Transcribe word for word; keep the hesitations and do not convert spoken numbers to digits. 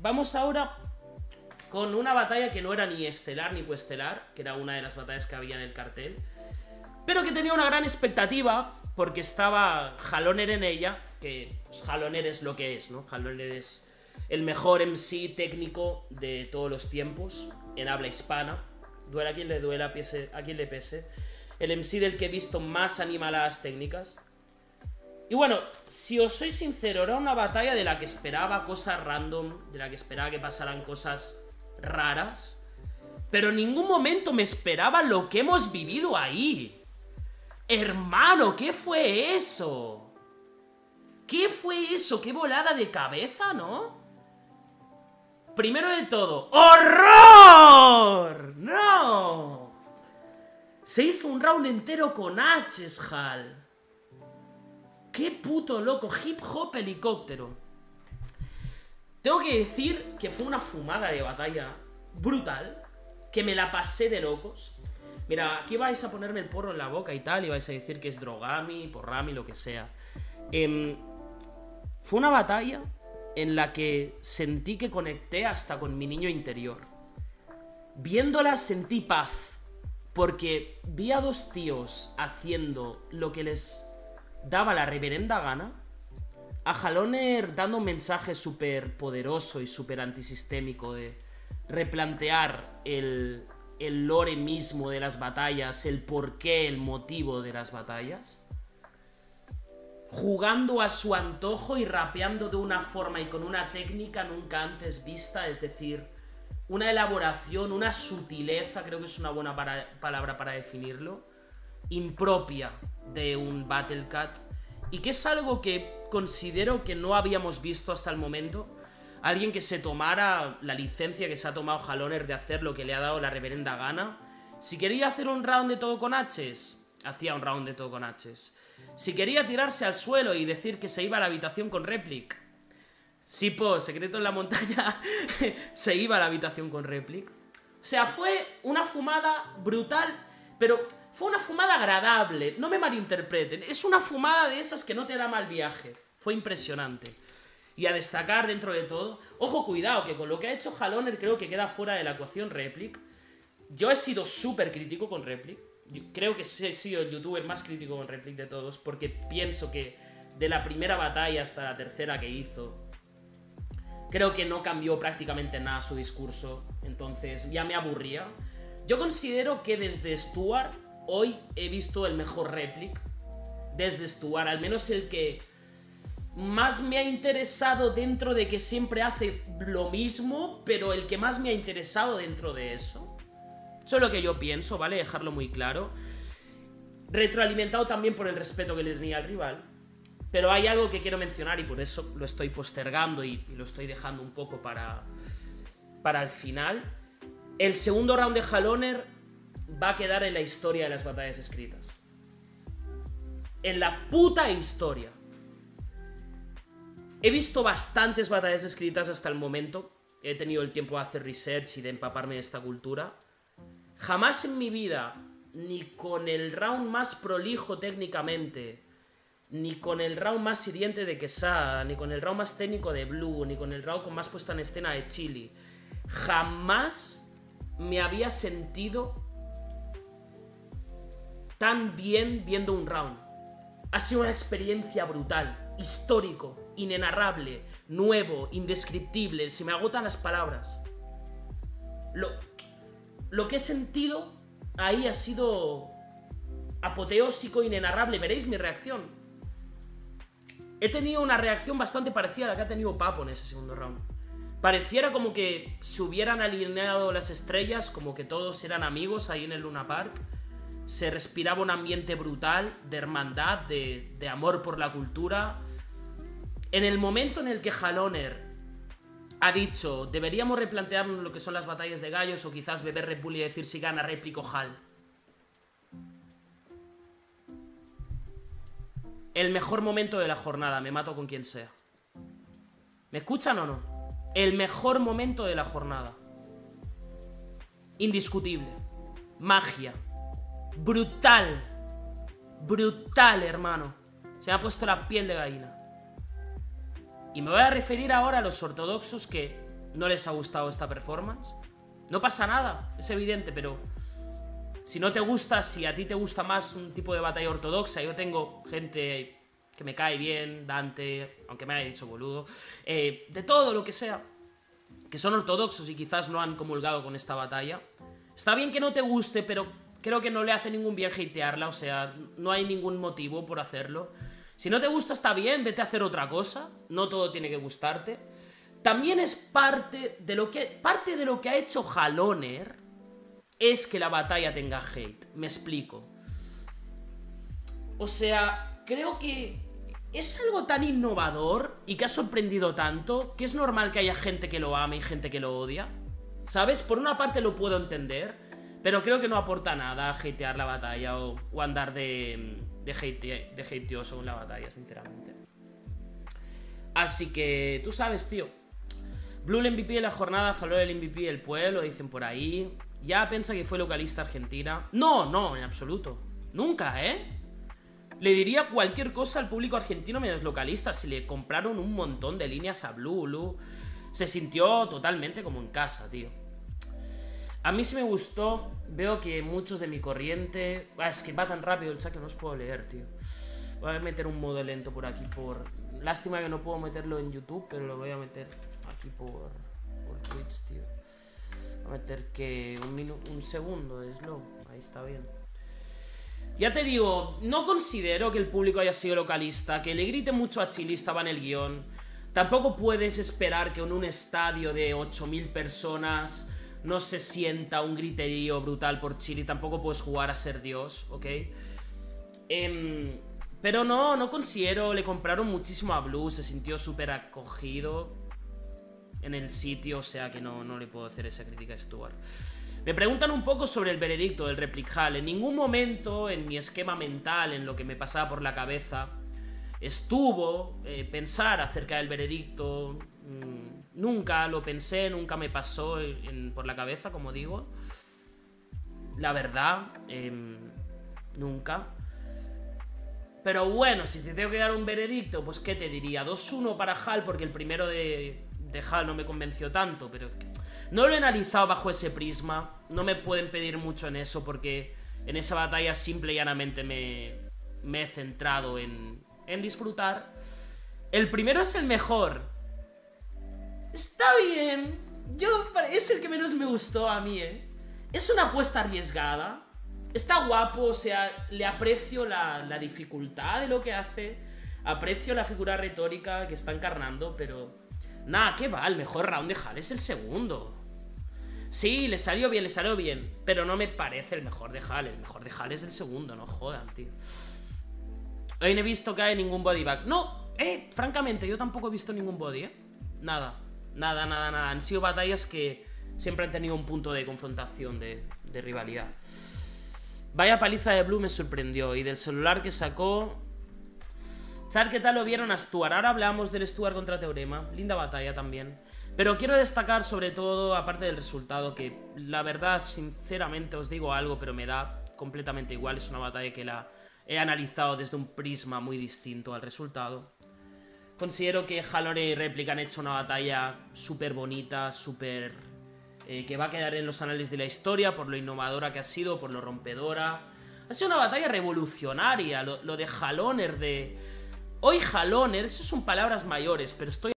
vamos ahora con una batalla que no era ni estelar ni coestelar, que era una de las batallas que había en el cartel, pero que tenía una gran expectativa, porque estaba Haloner en ella, que pues, Haloner es lo que es, ¿no? Haloner es el mejor M C técnico de todos los tiempos, en habla hispana, duela a quien le duela, pese, a quien le pese, el M C del que he visto más animaladas técnicas. Y bueno, si os soy sincero, era una batalla de la que esperaba cosas random, de la que esperaba que pasaran cosas raras, pero en ningún momento me esperaba lo que hemos vivido ahí. Hermano, ¿qué fue eso? ¿Qué fue eso? ¿Qué volada de cabeza, no? Primero de todo, ¡horror! ¡No! Se hizo un round entero con H's, Hal. ¡Qué puto loco! Hip hop helicóptero. Tengo que decir que fue una fumada de batalla brutal, que me la pasé de locos. Mira, aquí vais a ponerme el porro en la boca y tal, y vais a decir que es drogami, porrami, lo que sea. Eh, fue una batalla en la que sentí que conecté hasta con mi niño interior. Viéndola sentí paz, porque vi a dos tíos haciendo lo que les daba la reverenda gana, a Haloner dando un mensaje súper poderoso y súper antisistémico de replantear el, el lore mismo de las batallas, el porqué, el motivo de las batallas, jugando a su antojo y rapeando de una forma y con una técnica nunca antes vista, es decir, una elaboración, una sutileza, creo que es una buena para, palabra para definirlo, impropia de un Battlecat, y que es algo que considero que no habíamos visto hasta el momento. Alguien que se tomara la licencia que se ha tomado Haloner de hacer lo que le ha dado la reverenda gana. Si quería hacer un round de todo con H's, hacía un round de todo con H's. Si quería tirarse al suelo y decir que se iba a la habitación con Replic, sí, po, secreto en la montaña, se iba a la habitación con Replic. O sea, fue una fumada brutal, pero fue una fumada agradable, no me malinterpreten. Es una fumada de esas que no te da mal viaje. Fue impresionante. Y a destacar dentro de todo, ojo, cuidado, que con lo que ha hecho Haloner creo que queda fuera de la ecuación Replic. Yo he sido súper crítico con Replic. Yo creo que he sido el youtuber más crítico con Replic de todos, porque pienso que de la primera batalla hasta la tercera que hizo, creo que no cambió prácticamente nada su discurso. Entonces ya me aburría. Yo considero que desde Stuart hoy he visto el mejor Replic. Desde Stuart, al menos el que más me ha interesado dentro de que siempre hace lo mismo, pero el que más me ha interesado dentro de eso. Eso es lo que yo pienso, ¿vale? Dejarlo muy claro. Retroalimentado también por el respeto que le tenía al rival. Pero hay algo que quiero mencionar y por eso lo estoy postergando y, y lo estoy dejando un poco para, para el final. El segundo round de Haloner va a quedar en la historia de las batallas escritas. En la puta historia. He visto bastantes batallas escritas hasta el momento. He tenido el tiempo de hacer research y de empaparme de esta cultura. Jamás en mi vida, ni con el round más prolijo técnicamente, ni con el round más hiriente de Quesada, ni con el round más técnico de Blue, ni con el round con más puesta en escena de Chili, jamás me había sentido tan bien viendo un round. Ha sido una experiencia brutal, histórico, inenarrable, nuevo, indescriptible. Se me agotan las palabras. Lo, lo que he sentido ahí ha sido apoteósico, inenarrable. Veréis mi reacción. He tenido una reacción bastante parecida a la que ha tenido Papo en ese segundo round. Pareciera como que se hubieran alineado las estrellas, como que todos eran amigos ahí en el Luna Park. Se respiraba un ambiente brutal de hermandad, de, de amor por la cultura. En el momento en el que Haloner ha dicho deberíamos replantearnos lo que son las batallas de gallos o quizás beber Red Bull y decir si gana Replic o Hal. El mejor momento de la jornada, me mato con quien sea. ¿Me escuchan o no? El mejor momento de la jornada. Indiscutible. Magia. Brutal. Brutal, hermano. Se me ha puesto la piel de gallina. Y me voy a referir ahora a los ortodoxos que no les ha gustado esta performance. No pasa nada, es evidente, pero si no te gusta, si a ti te gusta más un tipo de batalla ortodoxa, yo tengo gente que me cae bien, Dante, aunque me haya dicho boludo, eh, de todo lo que sea, que son ortodoxos y quizás no han comulgado con esta batalla. Está bien que no te guste, pero creo que no le hace ningún bien hatearla, o sea, no hay ningún motivo por hacerlo. Si no te gusta está bien, vete a hacer otra cosa, no todo tiene que gustarte. También es parte de lo que, parte de lo que ha hecho Haloner es que la batalla tenga hate, me explico. O sea, creo que es algo tan innovador y que ha sorprendido tanto que es normal que haya gente que lo ame y gente que lo odia, ¿sabes? Por una parte lo puedo entender, pero creo que no aporta nada a hatear la batalla o, o andar de, de, hate, de hateoso en la batalla, sinceramente. Así que, tú sabes, tío. Blue el M V P de la jornada, Haloner el M V P del pueblo, dicen por ahí. Ya piensa que fue localista argentina. No, no, en absoluto. Nunca, ¿eh? Le diría cualquier cosa al público argentino menos localista. Si le compraron un montón de líneas a Blue, Blue se sintió totalmente como en casa, tío. A mí sí me gustó. Veo que muchos de mi corriente... Ah, es que va tan rápido el chat que no os puedo leer, tío. Voy a meter un modo lento por aquí, por... Lástima que no puedo meterlo en YouTube, pero lo voy a meter aquí por, por Twitch, tío. Voy a meter que un, minu... un segundo de slow. Ahí está bien. Ya te digo, no considero que el público haya sido localista, que le grite mucho a Chile estaba en el guión. Tampoco puedes esperar que en un estadio de ocho mil personas no se sienta un griterío brutal por Chile. Tampoco puedes jugar a ser Dios, ¿ok? Eh, pero no, no considero, le compraron muchísimo a Blue, se sintió súper acogido en el sitio, o sea que no, no le puedo hacer esa crítica a Stuart. Me preguntan un poco sobre el veredicto del Replic Hall. En ningún momento en mi esquema mental, en lo que me pasaba por la cabeza, estuvo eh, pensar acerca del veredicto. Mm, nunca lo pensé, nunca me pasó en, en, por la cabeza, como digo. La verdad, eh, nunca. Pero bueno, si te tengo que dar un veredicto, pues ¿qué te diría? dos uno para Hall, porque el primero de, de Hall no me convenció tanto, pero... No lo he analizado bajo ese prisma, no me pueden pedir mucho en eso porque en esa batalla simple y llanamente me, me he centrado en, en disfrutar. El primero es el mejor. Está bien, yo, es el que menos me gustó a mí, ¿eh? Es una apuesta arriesgada, está guapo, o sea, le aprecio la, la dificultad de lo que hace, aprecio la figura retórica que está encarnando, pero... Nada, ¿qué va? El mejor round de Hall es el segundo. Sí, le salió bien, le salió bien, pero no me parece el mejor de Hall. El mejor de Hall es el segundo, no jodan, tío. Hoy no he visto que hay ningún body bag. No, eh, francamente, yo tampoco he visto ningún body, eh. Nada, nada, nada, nada. Han sido batallas que siempre han tenido un punto de confrontación, de, de rivalidad. Vaya paliza de Blue me sorprendió. Y del celular que sacó... Chat, ¿qué tal lo vieron a Stuart? Ahora hablamos del Stuart contra Teorema. Linda batalla también. Pero quiero destacar sobre todo, aparte del resultado, que la verdad, sinceramente, os digo algo, pero me da completamente igual. Es una batalla que la he analizado desde un prisma muy distinto al resultado. Considero que Haloner y Replic han hecho una batalla súper bonita, súper... Eh, que va a quedar en los anales de la historia por lo innovadora que ha sido, por lo rompedora. Ha sido una batalla revolucionaria, lo, lo de Haloner, de... Hoy Haloner, eso son palabras mayores, pero estoy